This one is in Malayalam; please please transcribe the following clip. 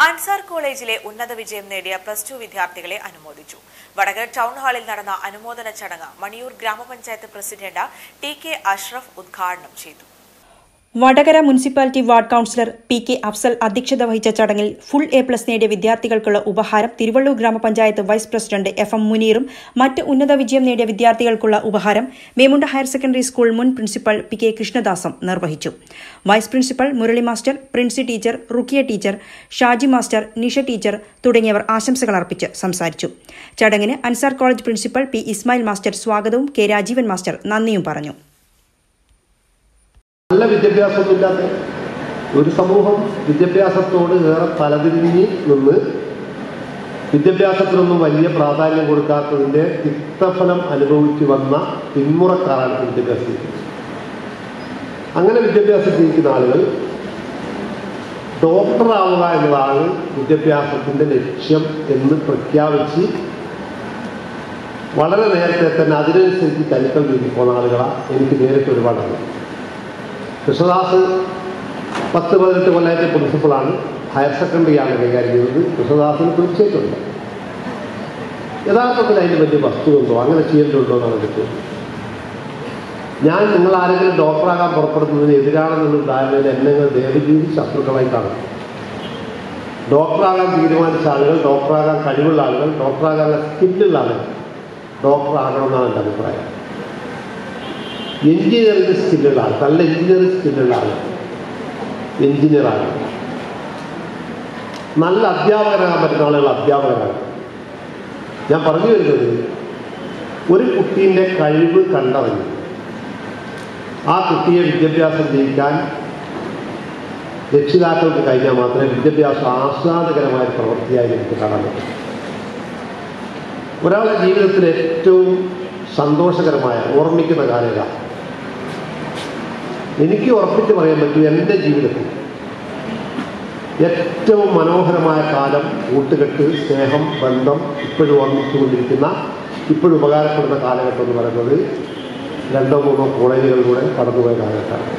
അൻസാർ കോളേജിലെ ഉന്നത വിജയം നേടിയ +2 വിദ്യാർത്ഥികളെ അനുമോദിച്ചു. വടകര ടൗൺ ഹാളിൽ നടന്ന അനുമോദന ചടങ്ങ് മണിയൂർ ഗ്രാമപഞ്ചായത്ത് പ്രസിഡന്റ് ടി.കെ. അഷ്റഫ് ഉദ്ഘാടനം ചെയ്തു. Vadakara municipality ward councillor P K. Afsal അധ്യക്ഷത വഹിച്ച ചടങ്ങിൽ ഫുൾ എ+ നേടിയ വിദ്യാർത്ഥികൾക്കുള്ള ഉപഹാരം തിരുവള്ളൂർ ഗ്രാമപഞ്ചായത്ത് വൈസ് പ്രസിഡന്റ് എഫ്.എം. മുനീറും മറ്റ് ഉന്നത വിജയം നേടിയ വിദ്യാർത്ഥികൾക്കുള്ള ഉപഹാരം മേമുണ്ട ഹയർ സെക്കൻഡറി സ്കൂൾ മുൻ പ്രിൻസിപ്പൽ പി.കെ. കൃഷ്ണദാസും നിർവഹിച്ചു. Vice principal Murali master, Princy teacher, Rukkiya teacher, Shaji master, Nisha teacher തുടങ്ങിയവർ ആശംസകൾ അർപ്പിച്ച് സംസാരിച്ചു. ചടങ്ങിന് Ansar college principal P. Ismail master സ്വാഗതവും കെ. രാജീവൻ മാസ്റ്റർ നന്ദിയും പറഞ്ഞു. നല്ല വിദ്യാഭ്യാസമില്ലാത്ത ഒരു സമൂഹം വിദ്യാഭ്യാസത്തോട് ഏറെ തലതിരിഞ്ഞ് നിന്ന് വിദ്യാഭ്യാസത്തിനൊന്നും വലിയ പ്രാധാന്യം കൊടുക്കാത്തതിൻ്റെ തിക്തഫലം അനുഭവിച്ചു വന്ന പിന്മുറക്കാരാണ് വിദ്യാഭ്യാസം. അങ്ങനെ വിദ്യാഭ്യാസം ജീവിക്കുന്ന ആളുകൾ ഡോക്ടറാവുക എന്നതാണ് വിദ്യാഭ്യാസത്തിൻ്റെ ലക്ഷ്യം എന്ന് പ്രഖ്യാപിച്ച് വളരെ നേരത്തെ തന്നെ അതിനനുസരിച്ച് കരുക്കൾ നീക്കി പോകുന്ന ആളുകളാണ് എനിക്ക് നേരിട്ട് ഒരുപാടാണ്. കൃഷ്ണദാസ് 10-18 കൊല്ലത്തെ പ്രിൻസിപ്പളാണ്, ഹയർ സെക്കൻഡറിയാണ് കൈകാര്യം ചെയ്തത്. കൃഷ്ണദാസിന് തീർച്ചയായിട്ടും യഥാർത്ഥത്തിൽ അതിന് വലിയ വസ്തുണ്ടോ, അങ്ങനെ ചെയ്യേണ്ടതുണ്ടോ എന്നാണ് എനിക്ക്. ഞാൻ നിങ്ങൾ ആരെങ്കിലും ഡോക്ടറാകാൻ പുറപ്പെടുന്നതിന് എതിരാണെന്നുള്ള ധാരണയിൽ എന്നെ ദയവീതി ശത്രുക്കളായി കാണും. ഡോക്ടറാകാൻ തീരുമാനിച്ച ആളുകൾ, ഡോക്ടറാകാൻ കഴിവുള്ള ആളുകൾ, ഡോക്ടറാകാനുള്ള സ്കില്ലുള്ള ആളുകൾ ഡോക്ടറാകണമെന്നാണ് എൻ്റെ അഭിപ്രായം. എഞ്ചിനീയറിംഗ് സ്കില്ലുള്ള ആൾ, നല്ല എഞ്ചിനീയറിംഗ് സ്കില്ലുള്ള ആൾ എഞ്ചിനീയറാണ്. നല്ല അധ്യാപകനാകാൻ പറ്റുന്ന ആളുകൾ അധ്യാപകരാണ്. ഞാൻ പറഞ്ഞു വരുന്നത്, ഒരു കുട്ടീൻ്റെ കഴിവ് കണ്ടറിഞ്ഞ് ആ കുട്ടിയെ വിദ്യാഭ്യാസം ചെയ്യിക്കാൻ രക്ഷിതാക്കൾക്ക് കഴിഞ്ഞാൽ മാത്രമേ വിദ്യാഭ്യാസം ആസ്വാദകരമായ പ്രവൃത്തിയായി എനിക്ക് കാണാൻ പറ്റും. ഒരാളുടെ ജീവിതത്തിൽ ഏറ്റവും സന്തോഷകരമായ ഓർമ്മിക്കുന്ന കാര്യം എനിക്ക് ഉറപ്പിച്ച് പറയാൻ പറ്റും, എൻ്റെ ജീവിതത്തിൽ ഏറ്റവും മനോഹരമായ കാലം, കൂട്ടുകെട്ട്, സ്നേഹം, ബന്ധം ഇപ്പോഴും ഓർമ്മിച്ചുകൊണ്ടിരിക്കുന്ന, ഇപ്പോഴും ഉപകാരപ്പെടുന്ന കാലഘട്ടം എന്ന് പറയുന്നത് 2-3 കോളേജുകളിലൂടെ കടന്നുപോയ കാലഘട്ടമാണ്.